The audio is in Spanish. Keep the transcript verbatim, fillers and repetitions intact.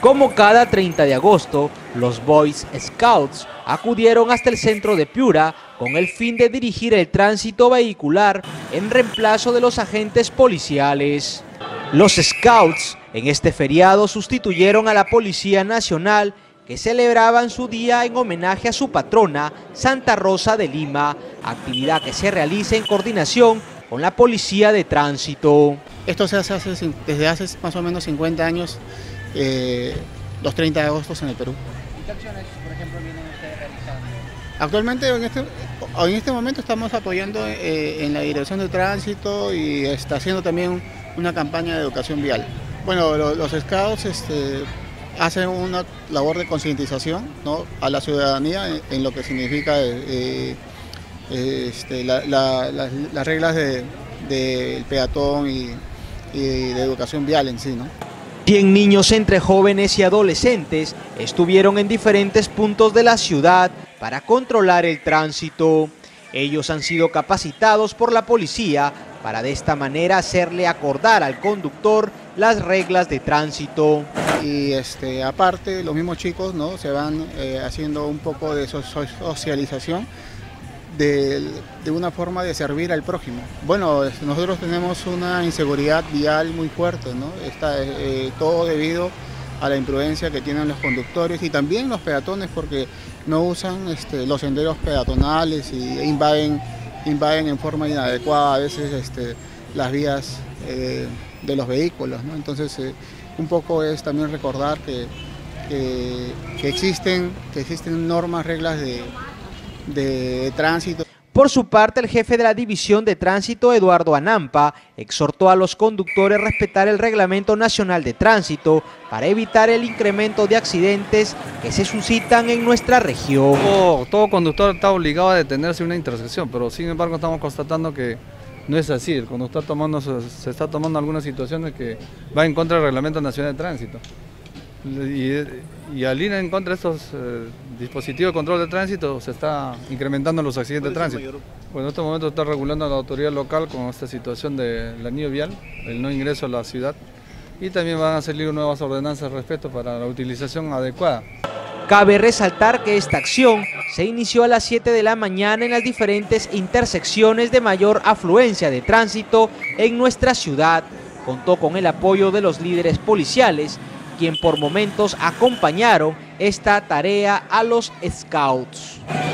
Como cada treinta de agosto, los Boy Scouts acudieron hasta el centro de Piura con el fin de dirigir el tránsito vehicular en reemplazo de los agentes policiales. Los Scouts en este feriado sustituyeron a la Policía Nacional, que celebraban su día en homenaje a su patrona, Santa Rosa de Lima, actividad que se realiza en coordinación con la Policía de Tránsito. Esto se hace, hace desde hace más o menos cincuenta años, eh, los treinta de agosto en el Perú. ¿Y qué acciones, por ejemplo, vienen ustedes realizando? Actualmente, en este, en este momento estamos apoyando eh, en la Dirección de Tránsito y está haciendo también una campaña de educación vial. Bueno, los, los Scouts este, hacen una labor de concientización, ¿no?, a la ciudadanía en, en lo que significa eh, eh, este, la, la, la, las reglas del de peatón y, y de educación vial en sí, ¿no? cien niños entre jóvenes y adolescentes estuvieron en diferentes puntos de la ciudad para controlar el tránsito. Ellos han sido capacitados por la policía para de esta manera hacerle acordar al conductor las reglas de tránsito. Y este, aparte, los mismos chicos, ¿no?, se van eh, haciendo un poco de socialización de, de una forma de servir al prójimo. Bueno, nosotros tenemos una inseguridad vial muy fuerte, ¿no? Está, eh, todo debido a la imprudencia que tienen los conductores y también los peatones, porque no usan este, los senderos peatonales y invaden, invaden en forma inadecuada a veces este, las vías eh, de los vehículos, ¿no? Entonces, eh, un poco es también recordar que, que, que, existen, que existen normas, reglas de, de tránsito. Por su parte, el jefe de la División de Tránsito, Eduardo Anampa, exhortó a los conductores a respetar el Reglamento Nacional de Tránsito para evitar el incremento de accidentes que se suscitan en nuestra región. Todo, todo conductor está obligado a detenerse en una intersección, pero sin embargo estamos constatando que no es así. El conductor tomando, se está tomando algunas situaciones que va en contra del Reglamento Nacional de Tránsito. Y, y al ir en contra de estos eh, dispositivos de control de tránsito se está incrementando los accidentes de tránsito. Bueno, en este momento está regulando la autoridad local con esta situación del anillo vial, el no ingreso a la ciudad, y también van a salir nuevas ordenanzas al respecto para la utilización adecuada. Cabe resaltar que esta acción se inició a las siete de la mañana en las diferentes intersecciones de mayor afluencia de tránsito en nuestra ciudad. Contó con el apoyo de los líderes policiales, quien por momentos acompañaron esta tarea a los Scouts.